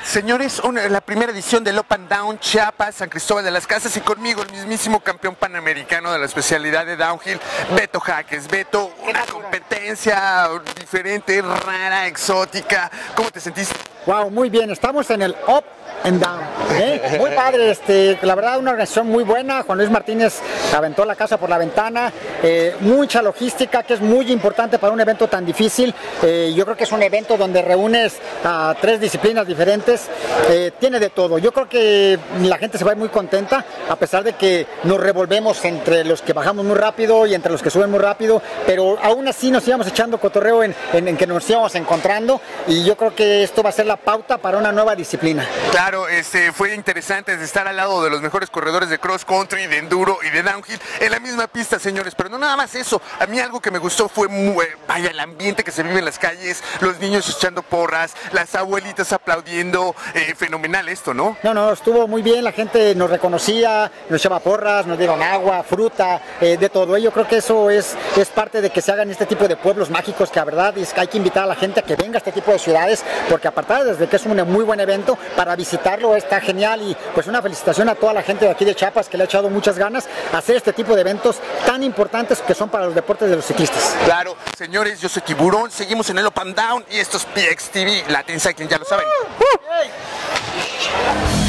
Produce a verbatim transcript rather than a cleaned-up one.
Señores, una, la primera edición del Up and Down Chiapas, San Cristóbal de las Casas, y conmigo el mismísimo campeón panamericano de la especialidad de downhill, Beto Jaques. Beto, una competencia diferente, rara, exótica. ¿Cómo te sentiste? Wow, muy bien, estamos en el Up and Down, ¿eh? Muy padre, este, la verdad una organización muy buena. Juan Luis Martínez aventó la casa por la ventana, eh, mucha logística que es muy importante para un evento tan difícil. eh, yo creo que es un evento donde reúnes a tres disciplinas diferentes, eh, tiene de todo. Yo creo que la gente se va muy contenta, a pesar de que nos revolvemos entre los que bajamos muy rápido y entre los que suben muy rápido, pero aún así nos íbamos echando cotorreo en, en, en que nos íbamos encontrando, y yo creo que esto va a ser la pauta para una nueva disciplina. Claro, este, fue interesante estar al lado de los mejores corredores de cross country, de enduro y de downhill en la misma pista, señores. Pero no nada más eso, a mí algo que me gustó fue muy, vaya, el ambiente que se vive en las calles, los niños echando porras, las abuelitas aplaudiendo, eh, fenomenal esto, ¿no? No, no, estuvo muy bien, la gente nos reconocía, nos echaba porras, nos dieron agua, fruta, eh, de todo. Yo creo que eso es, es parte de que se hagan este tipo de pueblos mágicos, que la verdad es que hay que invitar a la gente a que venga a este tipo de ciudades, porque aparte desde que es un muy buen evento, para visitarlo está genial. Y pues una felicitación a toda la gente de aquí de Chiapas que le ha echado muchas ganas a hacer este tipo de eventos tan importantes que son para los deportes de los ciclistas. Claro, señores, yo soy Tiburón, seguimos en el Up and Down y esto es P X T V, Latin Cycling, ya lo saben. Uh, uh.